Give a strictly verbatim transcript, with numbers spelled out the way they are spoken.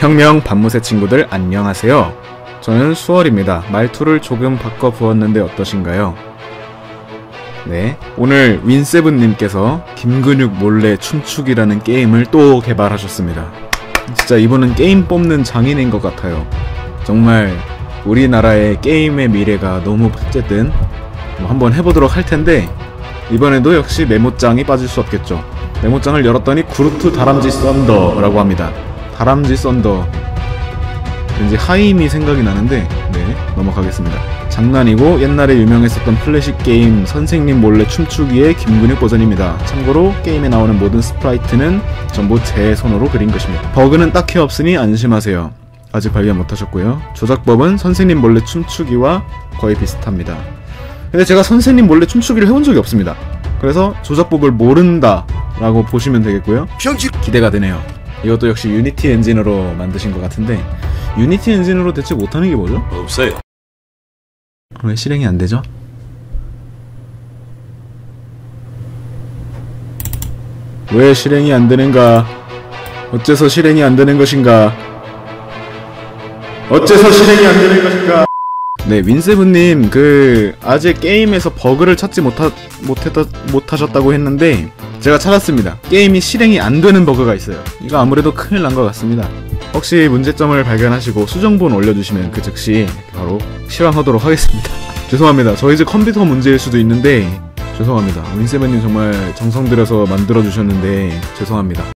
혁명 밤무새 친구들 안녕하세요. 저는 수월입니다. 말투를 조금 바꿔 부었는데 어떠신가요? 네, 오늘 윈세븐님께서 김근육 몰래 춤추기라는 게임을 또 개발하셨습니다. 진짜 이분은 게임 뽑는 장인인 것 같아요. 정말 우리나라의 게임의 미래가 너무 어쨌든 뭐 한번 해보도록 할 텐데, 이번에도 역시 메모장이 빠질 수 없겠죠. 메모장을 열었더니 구루트 다람쥐 썬더라고 합니다. 다람쥐 썬더, 왠지 하임이 생각이 나는데 네, 넘어가겠습니다. 장난이고 옛날에 유명했었던 플래시 게임 선생님 몰래 춤추기의 김근육 버전입니다. 참고로 게임에 나오는 모든 스프라이트는 전부 제 손으로 그린 것입니다. 버그는 딱히 없으니 안심하세요. 아직 발견 못하셨고요. 조작법은 선생님 몰래 춤추기와 거의 비슷합니다. 근데 제가 선생님 몰래 춤추기를 해본 적이 없습니다. 그래서 조작법을 모른다 라고 보시면 되겠고요. 기대가 되네요. 이것도 역시 유니티 엔진으로 만드신 것 같은데, 유니티 엔진으로 대체 못하는 게 뭐죠? 없어요. 왜 실행이 안 되죠? 왜 실행이 안 되는가? 어째서 실행이 안 되는 것인가? 어째서 실행이 안 되는 것인가? 네, 윈세븐님, 그 아직 게임에서 버그를 찾지 못하, 못했다, 못하셨다고 했는데 제가 찾았습니다. 게임이 실행이 안 되는 버그가 있어요. 이거 아무래도 큰일 난 것 같습니다. 혹시 문제점을 발견하시고 수정본 올려주시면 그 즉시 바로 실행하도록 하겠습니다. 죄송합니다. 저희 집 컴퓨터 문제일 수도 있는데 죄송합니다. 윈세븐님 정말 정성 들여서 만들어주셨는데 죄송합니다.